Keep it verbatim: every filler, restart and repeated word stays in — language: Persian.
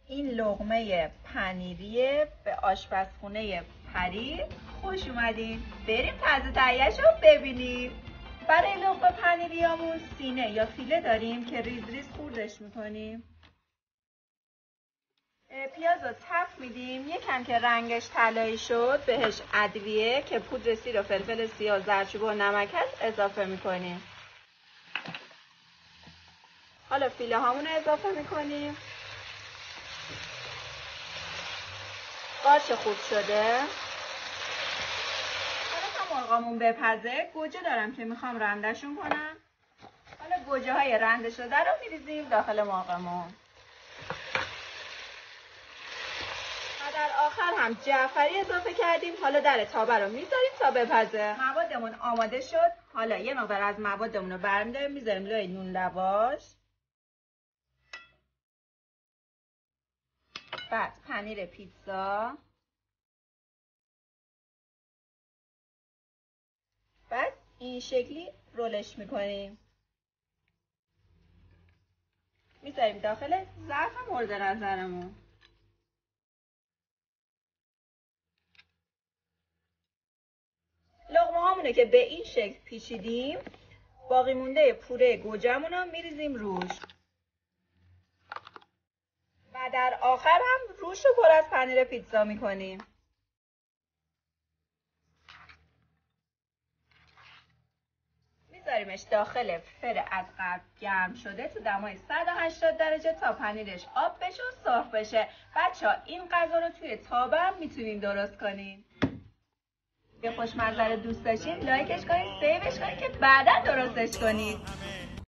این لقمه پنیریه به آشپزخونه پری. خوش اومدین. بریم طرز تهیه‌اش رو ببینیم. برای لقمه پنیریامون سینه یا فیله داریم که ریز ریز خوردش میکنیم. پیاز رو تفت میدیم. یکم که رنگش طلایی شد بهش ادویه که پودر سیر و فلفل سیاه، زردچوبه و نمک هست اضافه میکنیم. حالا فیله هامون رو اضافه میکنیم. قارچ خوب شده. حالا تا مرغامون بپزه گوجه دارم که میخوام رندشون کنم. حالا گوجه های رنده شده رو میریزیم داخل مرغمون. و در آخر هم جعفری اضافه کردیم. حالا در تابه رو میذاریم تا بپزه. موادمون آماده شد. حالا یه مقدار از موادمون رو برمی‌داریم میذاریم لای نون لواش. بعد پنیر پیتزا. بعد این شکلی رولش میکنیم. میذاریم داخل ظرف مورد نظرمون. لقمه هامونه که به این شکل پیچیدیم. باقی مونده پوره گوجه‌مون رو میریزیم روش. و در آخر هم روش رو پر از پنیر پیتزا میکنیم. میذاریمش داخل فر از قبل گرم شده تو دمای صد و هشتاد درجه تا پنیرش آب بشه و صاف بشه. بچه‌ها این غذا رو توی تابه هم میتونین درست کنین. یه خوشمزه رو دوست داشتین لایکش کنین، سیوش کنین که بعدا درستش کنین.